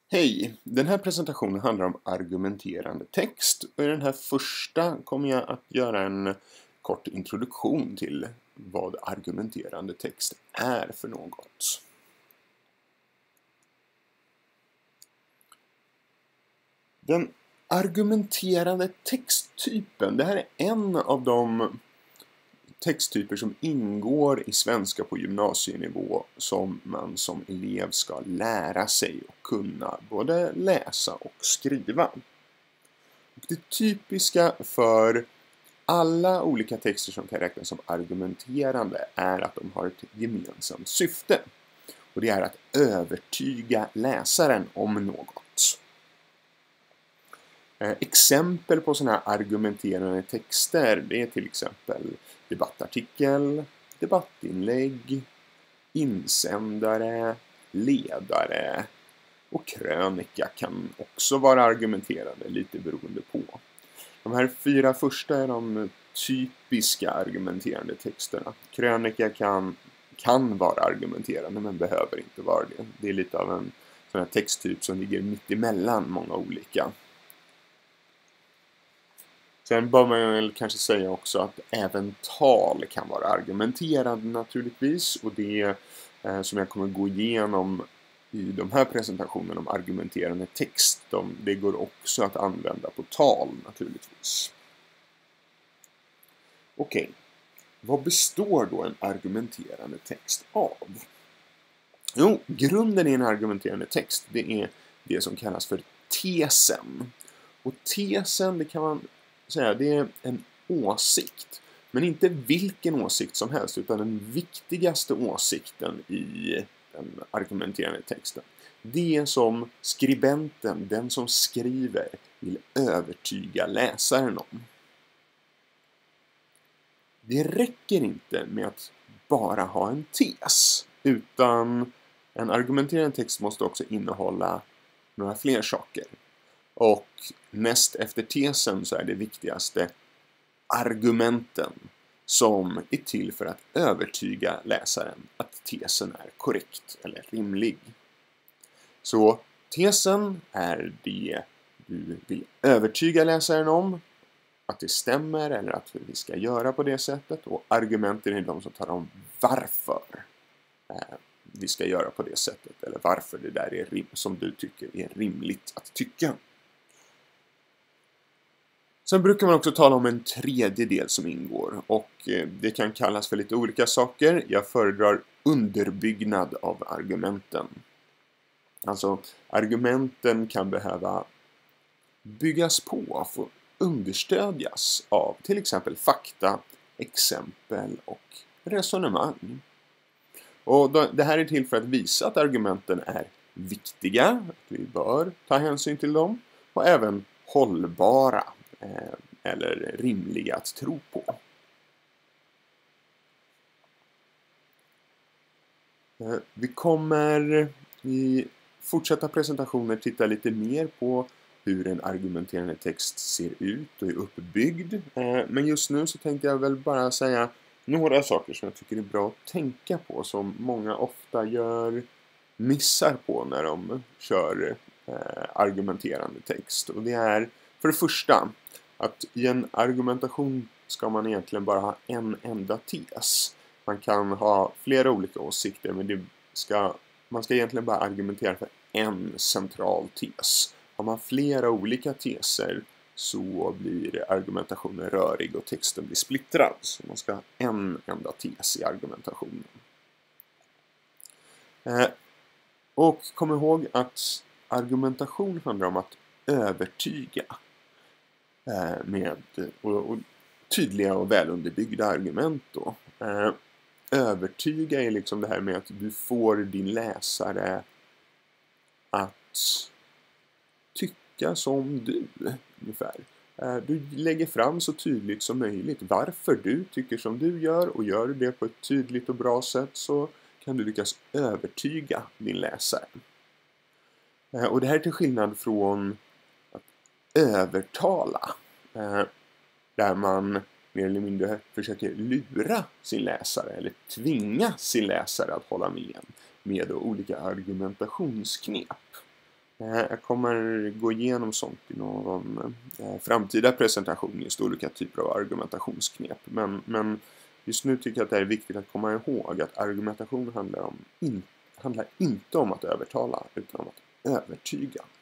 Hej! Den här presentationen handlar om argumenterande text och i den här första kommer jag att göra en kort introduktion till vad argumenterande text är för något. Den argumenterande texttypen, det här är en av de texttyper som ingår i svenska på gymnasienivå som man som elev ska lära sig och kunna både läsa och skriva. Och det typiska för alla olika texter som kan räknas som argumenterande är att de har ett gemensamt syfte. Och det är att övertyga läsaren om något. Exempel på sådana här argumenterande texter, det är till exempel debattartikel, debattinlägg, insändare, ledare och krönika kan också vara argumenterande, lite beroende på. De här 4 första är de typiska argumenterande texterna. Krönika kan vara argumenterande men behöver inte vara det. Det är lite av en sån här texttyp som ligger mitt emellan många olika. Sen bör man väl kanske säga också att även tal kan vara argumenterande naturligtvis. Och det som jag kommer gå igenom i de här presentationerna om argumenterande text, det går också att använda på tal naturligtvis. Okej, vad består då en argumenterande text av? Jo, grunden i en argumenterande text, det är det som kallas för tesen. Och tesen, det kan man säga, det är en åsikt. Men inte vilken åsikt som helst, utan den viktigaste åsikten i den argumenterande texten. Det som skribenten, den som skriver, vill övertyga läsaren om. Det räcker inte med att bara ha en tes, utan en argumenterande text måste också innehålla några fler saker. Och näst efter tesen så är det viktigaste argumenten som är till för att övertyga läsaren att tesen är korrekt eller rimlig. Så tesen är det du vill övertyga läsaren om, att det stämmer eller att vi ska göra på det sättet. Och argumenten är de som talar om varför vi ska göra på det sättet eller varför det där är som du tycker är rimligt att tycka. Sen brukar man också tala om en tredje del som ingår och det kan kallas för lite olika saker. Jag föredrar underbyggnad av argumenten. Alltså argumenten kan behöva byggas på, få understödjas av till exempel fakta, exempel och resonemang. Och det här är till för att visa att argumenten är viktiga, att vi bör ta hänsyn till dem och även hållbara eller rimliga att tro på. Vi kommer i fortsatta presentationer titta lite mer på hur en argumenterande text ser ut och är uppbyggd. Men just nu så tänkte jag väl bara säga några saker som jag tycker är bra att tänka på som många ofta missar på när de kör argumenterande text. Och det är för det första att i en argumentation ska man egentligen bara ha en enda tes. Man kan ha flera olika åsikter men man ska egentligen bara argumentera för en central tes. Har man flera olika teser så blir argumentationen rörig och texten blir splittrad. Så man ska ha en enda tes i argumentationen. Och kom ihåg att argumentation handlar om att övertyga med och tydliga och välunderbyggda argument då. Övertyga är liksom det här med att du får din läsare att tycka som du ungefär. Du lägger fram så tydligt som möjligt varför du tycker som du gör och gör du det på ett tydligt och bra sätt så kan du lyckas övertyga din läsare. Och det här är till skillnad från att övertala där man mer eller mindre försöker lura sin läsare eller tvinga sin läsare att hålla med olika argumentationsknep. Jag kommer gå igenom sånt i någon framtida presentation, just olika typer av argumentationsknep. Men just nu tycker jag att det är viktigt att komma ihåg att argumentation handlar inte om att övertala utan om att övertyga.